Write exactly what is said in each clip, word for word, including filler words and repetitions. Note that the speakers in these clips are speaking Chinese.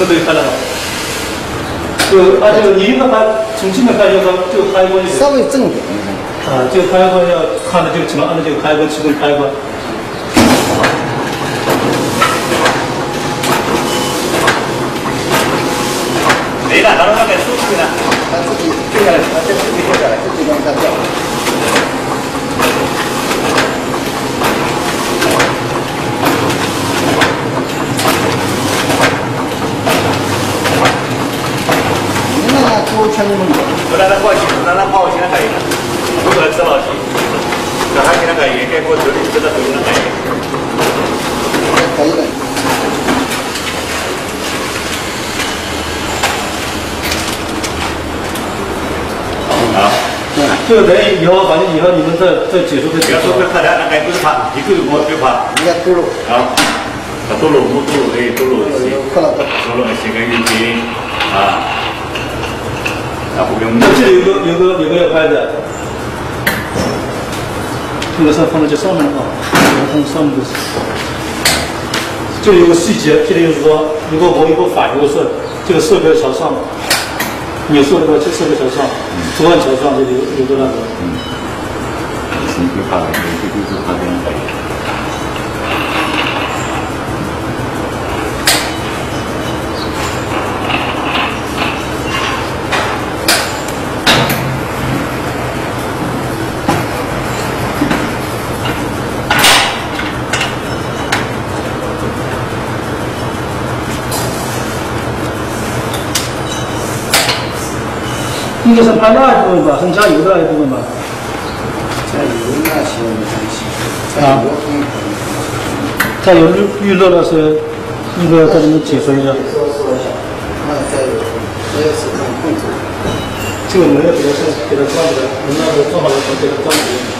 这个可以看得到。就而且你一个开，从近的看，就是说这个开关稍微正点。 啊，这个开关要看的就只能按照这个开关启动开关。 没了，然后那个出去了， 它自己掉下来，它再自己掉下来，这地方它掉。你那个多圈弄的， 不让它过去，不让它跑起来可以了，不可能吃老鸡，那还给那个也该过头里，这个头那个也。 可以的。 好， 这个等于以后，反正以后你们再再解说再解说。 不要说看他那个不是怕，一个我就怕。 你要多了。 啊，多了不多了哎，多了些，多了些个一些啊，啊不用。 那这里有个有个有个要拍的，这个是放在这上面啊，放上面就是。这里有个细节，这里就是说，如果某一个反流顺，这个设备朝上。你说这个这设备朝上，图案朝上，这里有有个那个。 嗯。你会怕的，你就是怕这样的。 应该是拍那一部分吧，是加油的那一部分吧。 加油那些没关系。 啊。加油预预热那是应该在里面解说一下。 说说一下。那加油，这个是这种控制。 这个门要给它是给它装起来，门那个装好了以后给它装起来。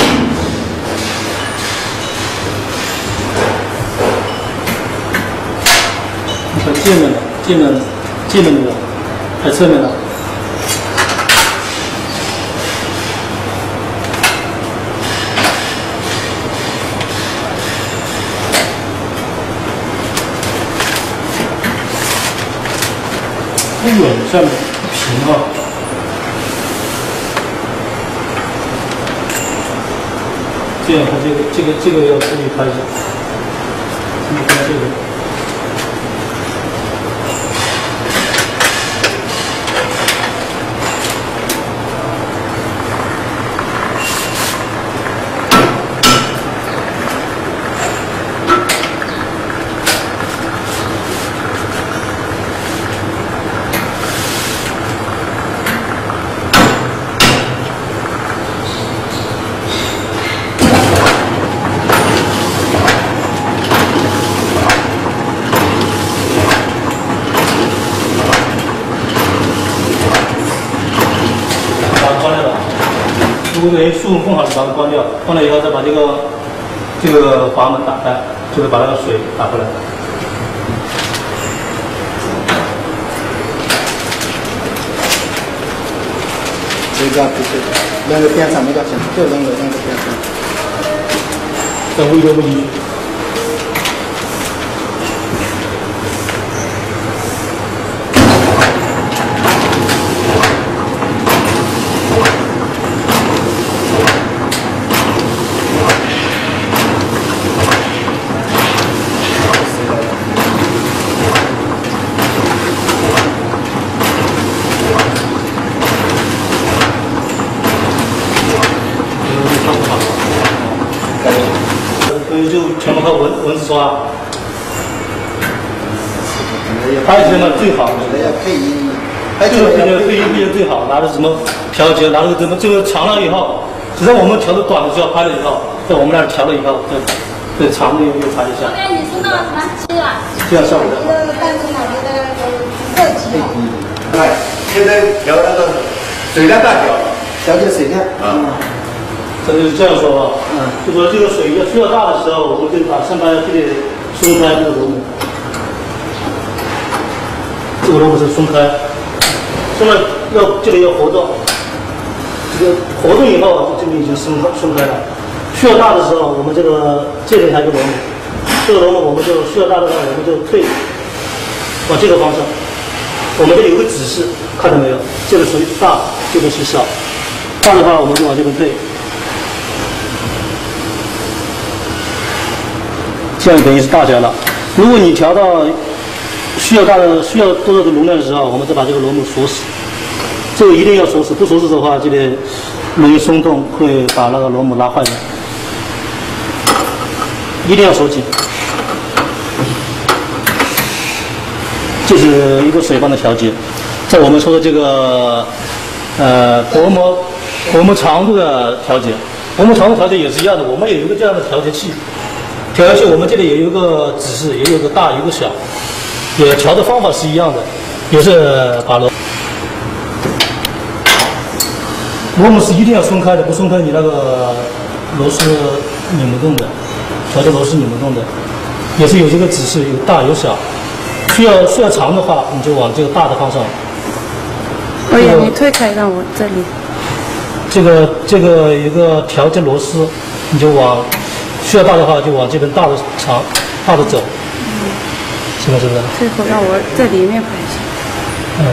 你看界面的，界面，界面的，还侧面的。不稳，下面不平啊。这样，它这个这个这个要注意拍一下，注意拍这个。如果等于塑封封好了，把它关掉，关了以后再把这个这个阀门打开，就是把那个水打回来。 这个不是，两个边上没关系，就扔了两个边上。 再回流不进去。就全部靠蚊蚊子抓，拍起来嘛最好。 要配音， 就是这个配音配音最好，拿着什么调节，拿着什么这个长了以后，只要我们调的短的时候拍了以后，在我们那儿调了以后，再再长的又又拍一下。 后面你是那什么机了？ 这样效果的。 一个单纯的一个设计。 哎，现在调那个水量大小， 调节水量啊。 这就是这样说吧，嗯，就说这个水要需要大的时候，我们就把上边这里松开这个螺母，这个螺母是松开，松了要这里要活动，这个活动以后这里已经松松开了。需要大的时候，我们这个这里还有个螺母，这个螺母我们就需要大的时候我们就退，退到这里，退到这里以后，这个螺母就松开了。这个螺母就松开，松了要这里要活动，这个活动以后这里已经松松开了。需要大的时候，我们这个这里还有个螺母，这个螺母我们就需要大的时候我们就退， 往这个方向。我们这里有个指示，看到没有？这个属于大，这个是小。大的话，我们就往这边退。这样等于是大小了。如果你调到需要大的、需要多的容量的时候，我们再把这个螺母锁死。这个一定要锁死，不锁死的话，这里容易松动，会把那个螺母拉坏的。一定要锁紧。这是一个水泵的调节，在我们说的这个呃薄膜薄膜长度的调节，薄膜长度调节也是一样的，我们也有一个这样的调节器。调节器我们这里也有一个指示，也有个大，有个小，也调的方法是一样的，也是把螺螺母是一定要松开的，不松开你那个螺丝拧不动的，调节螺丝拧不动的，也是有这个指示，有大有小。需要需要长的话，你就往这个大的方向。 哎呀，你推开让我这里。 这个这个有个调节螺丝，你就往需要大的话就往这边大的长大的走，嗯，是不是？是不是？ 最后让我在里面拍一下。 嗯。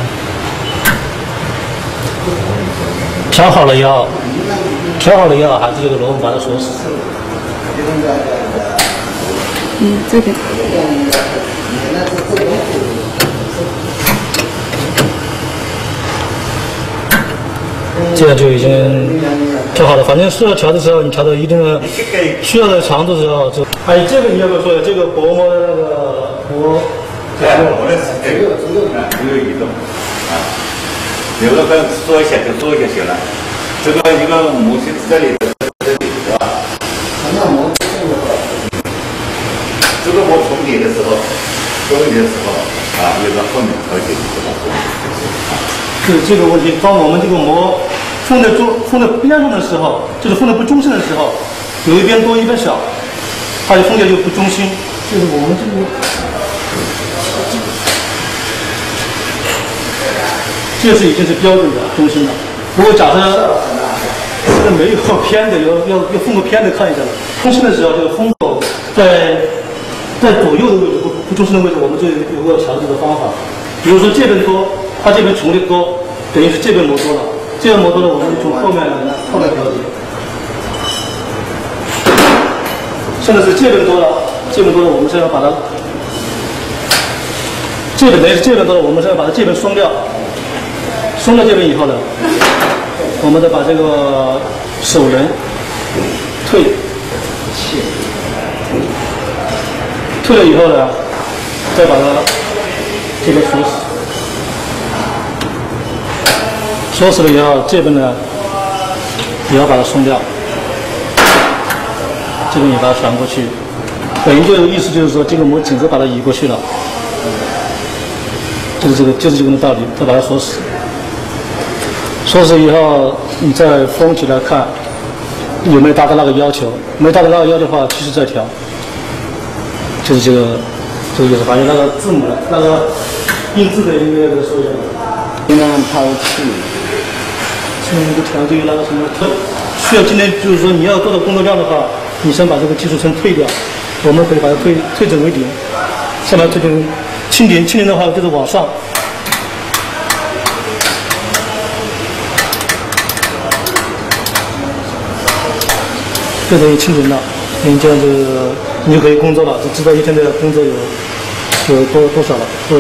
调好了以后，调好了以后，还是这个螺母把它锁死。 嗯，这边。 这样就已经调好了。反正需要调的时候，你调到一定的需要的长度的时候，就哎，这个你要不要说？这个薄膜的那个薄， 哎，我们是这个没有移动啊，有个跟说一下就说一下行了。这个一个模型在里头，这里是吧？这个膜重叠的时候，重叠的时候啊，有个后面调节是吧？ 就这个问题，当我们这个膜封在中封在边上的时候，就是封的不中性的时候，有一边多一边小，它就封起来就不中心。就是我们这个，这是已经是标准的中心了。如果假设这个没有偏的，要要要封个偏的看一下了。中心的时候，这个封口在在左右的位置不不中心的位置，我们就有个调节的方法。比如说这边多，它这边重力多，等于是这边磨多了，这边磨多了，我们从后面后面调节。现在是这边多了，这边多了，我们是要把它这边等于是这边多了，我们是要把它这边松掉，松掉这边以后呢，我们再把这个手轮退，退了以后呢，再把它这边锁死。锁死了以后，这边呢也要把它松掉，这边也把它旋过去，等于就意思就是说，这个膜整个把它移过去了，就是这个就是这个道理，再把它锁死。锁死以后，你再封起来看有没有达到那个要求，没达到那个要求的话，继续再调，就是这个这个意思。反正那个字母的那个印字的应该说一下， 尽量抛弃。 那个调节那个什么退，需要今天就是说你要做的工作量的话，你先把这个基础层退掉，我们可以把它退退整为零，先把它退成轻点，轻点的话就是往上，这等于轻点了，你这样子你就可以工作了，就知道一天的工作有有多多少了。